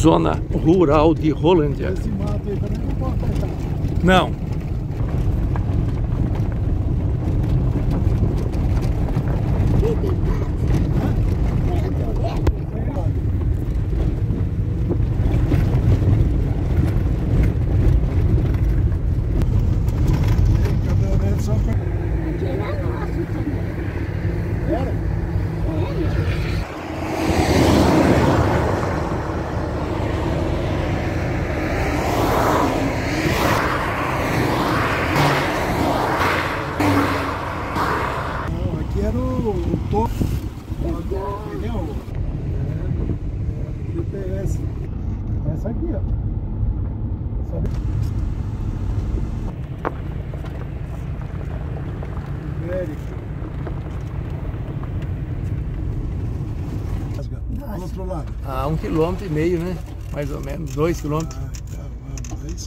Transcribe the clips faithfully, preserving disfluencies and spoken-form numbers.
zona rural de Rolândia. Esse mato aí também não pode cortar. Não. Essa aqui, ó. Sabe? Ibérico. Do outro lado. Ah, um quilômetro e meio, né? Mais ou menos, dois quilômetros. Ah, tá, vamos.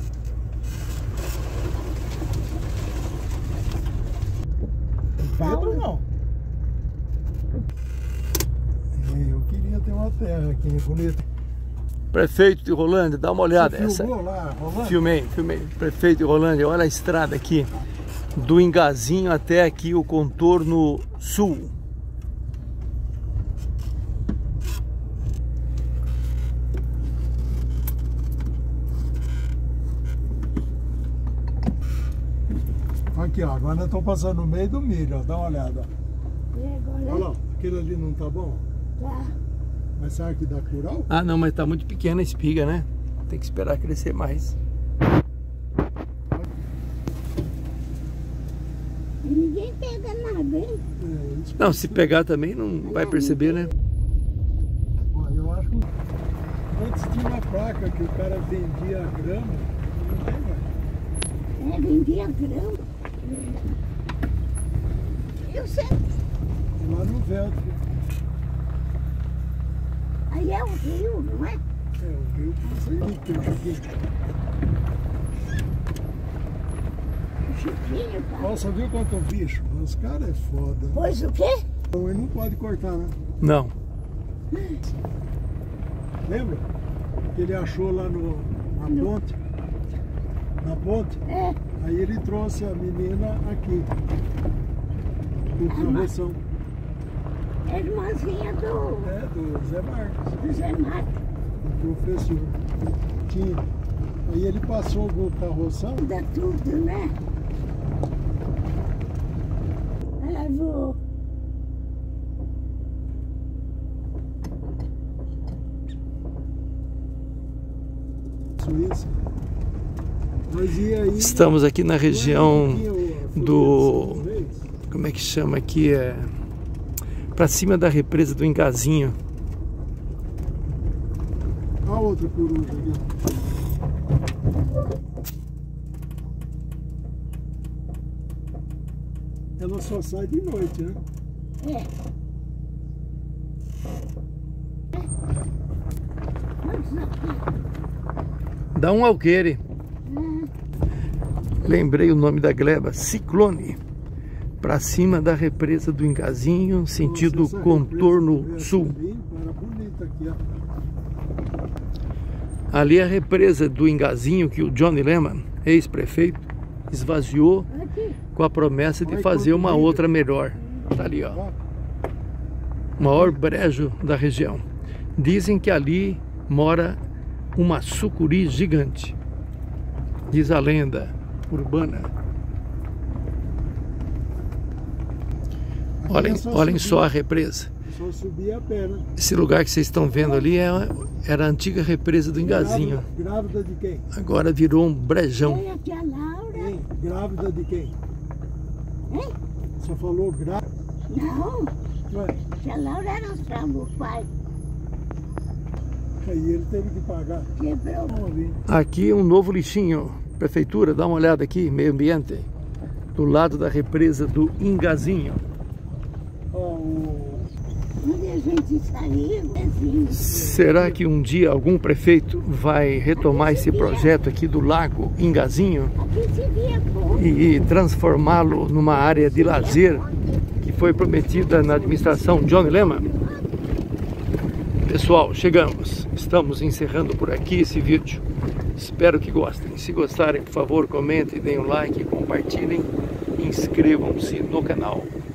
Pedro não. Eu queria ter uma terra aqui bonita. Prefeito de Rolândia, dá uma olhada. Você filmou essa. Lá, Rolândia? Filmei, filmei. Prefeito de Rolândia, olha a estrada aqui. Do Engazinho até aqui o contorno sul. Aqui, ó, agora nós estamos passando no meio do milho, ó, dá uma olhada. Olha lá, aquele ali não tá bom? Tá. Mas será que dá curau? Ah, não, mas tá muito pequena a espiga, né? Tem que esperar crescer mais. E ninguém pega nada, hein? É, isso. Não, se pegar também não vai perceber, né? Ó, eu acho que antes tinha uma placa que o cara vendia grama, não tem mais. É, vendia grama. Eu sei. E lá no Veltro. Aí é o rio, não é? É, o rio passa aí, tem o Chiquinho. O Chiquinho, tá? Nossa, viu quanto bicho? Os caras é foda. Pois o quê? Então ele não pode cortar, né? Não. Lembra? Que ele achou lá no, na No- ponte. Na ponte. É. Aí ele trouxe a menina aqui. Com Ah, mas- carroção. É irmãzinha do, É, do Zé Marcos. do Zé Marcos. O professor. Tinha. Aí ele passou com o carroção. Dá tudo, né? Ela voou. Suíça. Mas e aí? Estamos aqui na região Tinha o- do... a vez? Como é que chama aqui? É... Pra cima da represa do Engazinho. Olha a outra coruja aqui. Ela só sai de noite, né? É. Quantos aqui? Dá um alqueire. Lembrei o nome da gleba, Ciclone. Pra cima da represa do Engazinho, sentido Nossa, essa contorno represa sul. bem, era bonita aqui, ó. Ali é a represa do Engazinho que o Johnny Lehman, ex-prefeito, esvaziou Aqui. com a promessa de Olha fazer quanto uma lindo. outra melhor. Tá ali, ó. Ó, O maior brejo da região. Dizem que ali mora uma sucuri gigante. Diz a lenda urbana. aqui Olhem, é só olhem subir- só a represa. Só subir a pé, né? Esse lugar que vocês estão vendo ali é, era a antiga represa do Engazinho. Grávida, grávida de quem? Agora virou um brejão. Olha aqui a Laura. Hein? Grávida de quem? Hein? Só falou grávida. Não, Ué, a Laura era o pai. aí ele teve que pagar. Quebrou. Vamos ali. Aqui um novo lixinho. Prefeitura, dá uma olhada aqui, meio ambiente. Do lado da represa do Engazinho. Ó, o... Onde a gente saiu, assim. Será que um dia algum prefeito vai retomar esse projeto aqui do lago Engazinho Aqui se via pouco. e transformá-lo numa área de lazer que foi prometida na administração Johnny Lehman? Pessoal, chegamos. Estamos encerrando por aqui esse vídeo. Espero que gostem. Se gostarem, por favor, comentem, deem um like, compartilhem e inscrevam-se no canal.